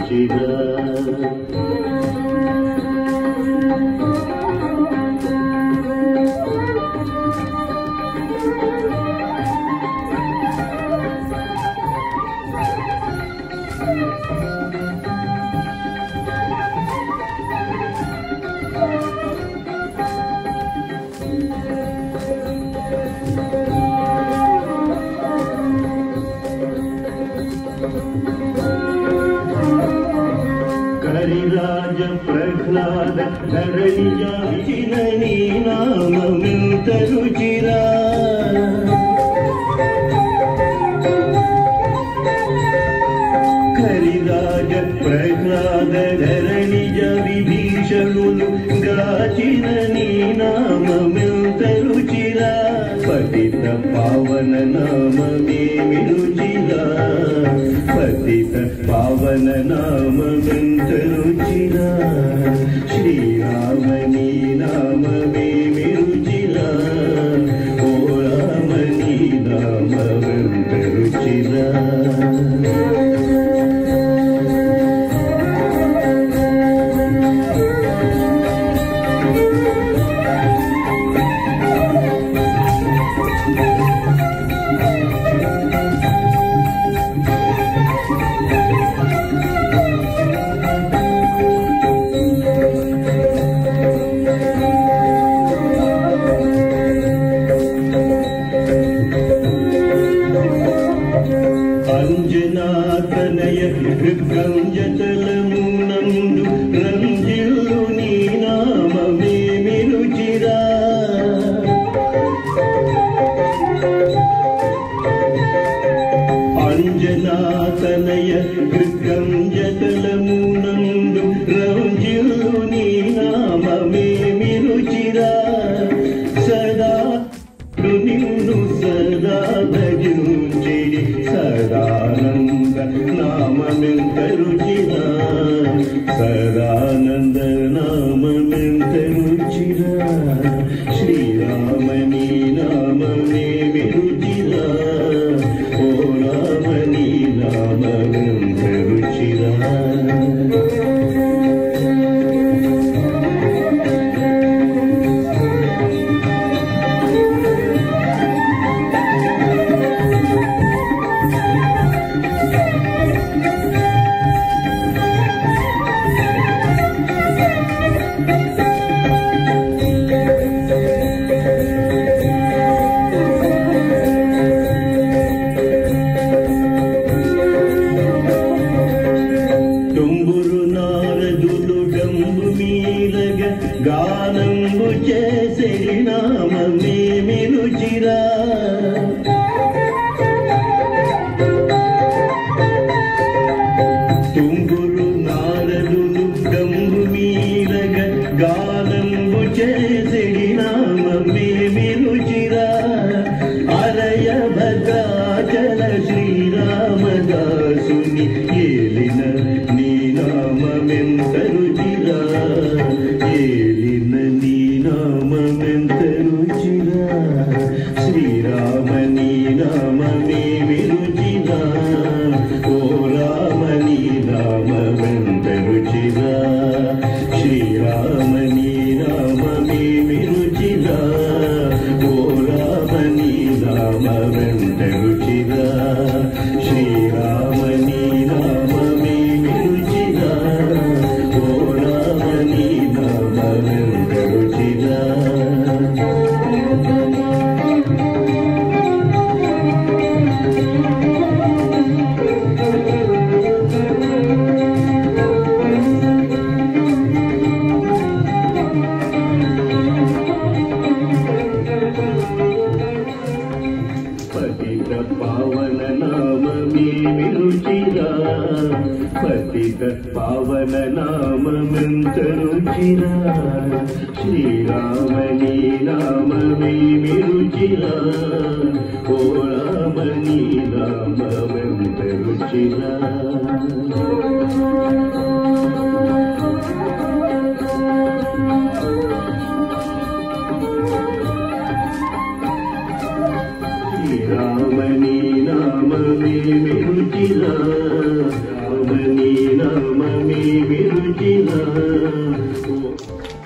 రుచిరా కరిరాజ ప్రహ్లాద ధరణియాచిన నీ నామమెంత రుచిరా కరిరాజ ప్రహ్లాద ధరణిజ విభీషణులు గాచిన నీ నామమెంత రుచిరా పతిత పావన నామమేమి రుచిరా పతిత పావన నామమెంత రుచిరా శ్రీరామ నీ నామమేమి రుచిరా ఓ రామ నీ నామమెంత రుచిరా అంజనాతనయ గంజతలమునందు రంజిల్లు నీ నామమేమి రుచిరా అంజనాతనయ గంజతలమునందు రంజిల్లు నీ నామమేమి రుచిరా సదా నిన్ను సదా భజించేడి సదానంద నామమెంత రుచిరా సదానంద నామమెంత రుచిరా శ్రీరామ నీ నామమేమి రుచిరా ఓ రామ నీ నామమెంత రుచిరా గానంబు చేసే నామమేమి రుచిరా తుంగురు నారదులు గంబు మీరగ గానంబు చేసే నామమేమి రుచిరా అరయ భద్రాచల శ్రీరామదాసుని ఏలిన నీ నామమెంత రుచిరా ఏలిన నీ నామమెంత రుచిరా శ్రీరామ నీ నామమేమి రుచిరా ఓ రామ నీ నామమెంత రుచిరా శ్రీరామ నీ నామమేమి రుచిరా ఓ రామ నీ నామమెంత రుచిరా శ్రీరామ నీ నామమేమి రుచిరా ఓ రామ నీ నామమెంత రుచిరా పతిత పావన నామమేమి రుచిరా పతిత పావన నామమెంత రుచిరా శ్రీరామ నీ నామమేమి రుచిరా ఓ రామ నీ నామమెంత రుచిరా రామ నీ నామమేమి రుచిరా రామ నీ నామ రుచిరా